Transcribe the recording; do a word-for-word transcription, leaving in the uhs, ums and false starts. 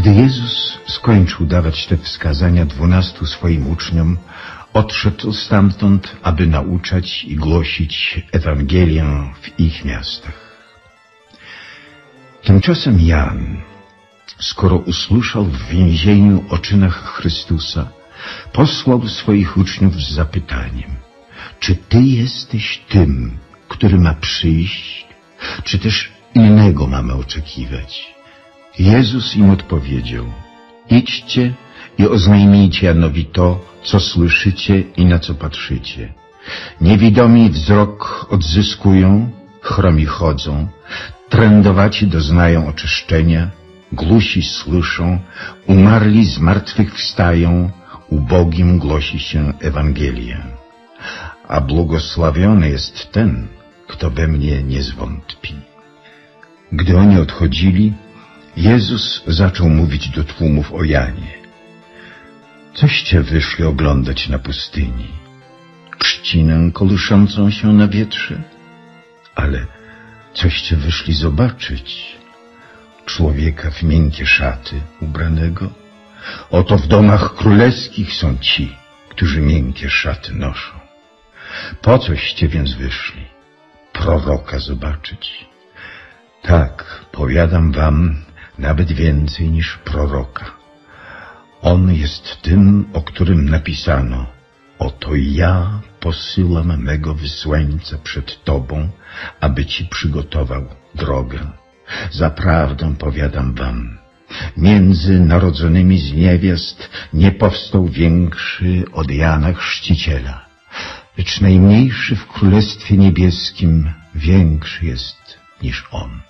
Gdy Jezus skończył dawać te wskazania dwunastu swoim uczniom, odszedł stamtąd, aby nauczać i głosić Ewangelię w ich miastach. Tymczasem Jan, skoro usłyszał w więzieniu o czynach Chrystusa, posłał swoich uczniów z zapytaniem: czy Ty jesteś tym, który ma przyjść, czy też innego mamy oczekiwać? Jezus im odpowiedział: idźcie i oznajmijcie Janowi to, co słyszycie i na co patrzycie. Niewidomi wzrok odzyskują, chromi chodzą, trędowaci doznają oczyszczenia, głusi słyszą, umarli z martwych wstają, ubogim głosi się Ewangelię. A błogosławiony jest ten, kto we mnie nie zwątpi. Gdy oni odchodzili, Jezus zaczął mówić do tłumów o Janie: coście wyszli oglądać na pustyni? Trzcinę kołyszącą się na wietrze? Ale coście wyszli zobaczyć? Człowieka w miękkie szaty ubranego? Oto w domach królewskich są ci, którzy miękkie szaty noszą. Po coście więc wyszli? Proroka zobaczyć? Tak, powiadam wam, nawet więcej niż proroka. On jest tym, o którym napisano: oto ja posyłam mego wysłańca przed tobą, aby ci przygotował drogę. Zaprawdę powiadam wam, między narodzonymi z niewiast nie powstał większy od Jana Chrzciciela, lecz najmniejszy w Królestwie Niebieskim większy jest niż on.